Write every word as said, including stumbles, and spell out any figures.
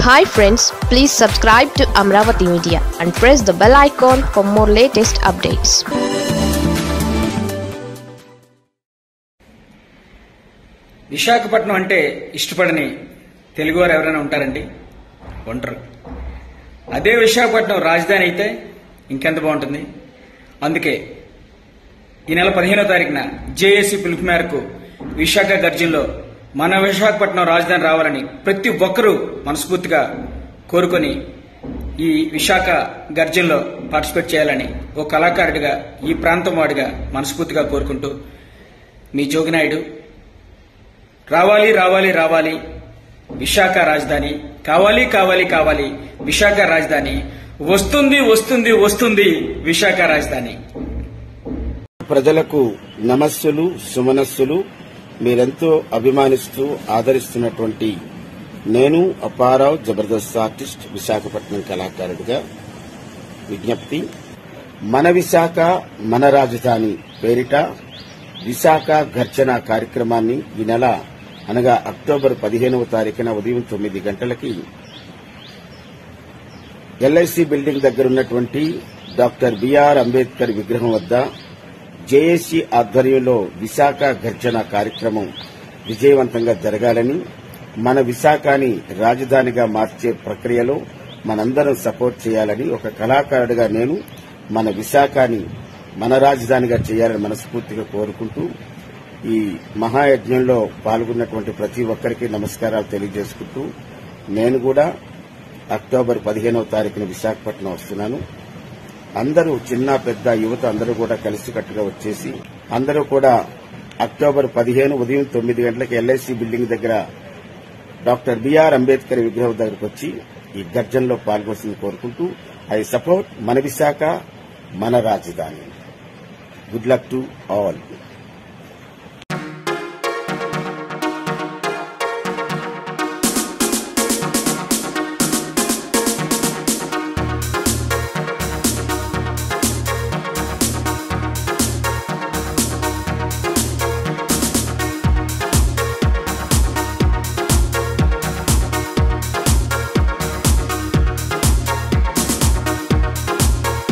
Hi friends, please subscribe to Amaravathi Media and press the bell icon for more latest updates. Visakhapatnam అంటే ఇష్టపడని తెలుగువారు ఎవరైనా ఉంటారండి? ఉంటారు. అదే విశాఖపట్నం రాజధాని అయితే ఇంకెంత బాగుంటుంది. అందుకే ఈ నెల పదిహేనో తారీఖున జేఏసీ పిలుపు మేరకు విశాఖ గర్జనలో మన విశాఖపట్నం రాజధాని రావాలని ప్రతి ఒక్కరూ మనస్ఫూర్తిగా కోరుకొని ఈ విశాఖ గర్జనలో పార్టిసిపేట్ చేయాలని ఓ కళాకారుడిగా ఈ ప్రాంతం వాడిగా మనస్ఫూర్తిగా కోరుకుంటూ మీ జోగి నాయుడు రావాలి రావాలి రావాలి విశాఖ రాజధాని కావాలి కావాలి కావాలి విశాఖ రాజధాని వస్తుంది వస్తుంది వస్తుంది విశాఖ రాజధాని. ప్రజలకు నమస్సులు సుమనస్సులు. మీరెంతో అభిమానిస్తూ ఆదరిస్తున్నటువంటి నేను అప్పా రావు జబర్దస్త్ ఆర్టిస్ట్ విశాఖపట్నం కళాకారుడిగా విజ్ఞప్తి. మన విశాఖ మన రాజధాని పేరిట విశాఖ గర్జన కార్యక్రమాన్ని ఈ నెల అనగా అక్టోబర్ పదిహేనవ తారీఖున ఉదయం తొమ్మిది గంటలకి ఎల్ఐసి బిల్డింగ్ దగ్గర ఉన్నటువంటి డాక్టర్ బిఆర్ అంబేద్కర్ విగ్రహం వద్ద జేఏసీ ఆధ్వర్యంలో విశాఖ గర్జన కార్యక్రమం విజయవంతంగా జరగాలని, మన విశాఖని రాజధానిగా మార్చే ప్రక్రియలో మనందరం సపోర్ట్ చేయాలని ఒక కళాకారుడిగా నేను మన విశాఖని మన రాజధానిగా చేయాలని మనస్ఫూర్తిగా కోరుకుంటూ ఈ మహాయజ్ఞంలో పాల్గొన్నటువంటి ప్రతి ఒక్కరికి నమస్కారాలు తెలియజేసుకుంటూ నేను కూడా అక్టోబర్ పదిహేనవ తారీఖున విశాఖపట్నం వస్తున్నాను. అందరూ చిన్న పెద్ద యువత అందరూ కూడా కలిసికట్టుగా వచ్చేసి అందరూ కూడా అక్టోబర్ పదిహేను ఉదయం తొమ్మిది గంటలకు ఎల్ఐసి బిల్డింగ్ దగ్గర డాక్టర్ బిఆర్ అంబేద్కర్ విగ్రహం దగ్గరకు వచ్చి ఈ గర్జనలో పాల్గొని కోరుకుంటూ ఐ సపోర్ట్ మన విశాఖ మన రాజధాని. Good luck to all.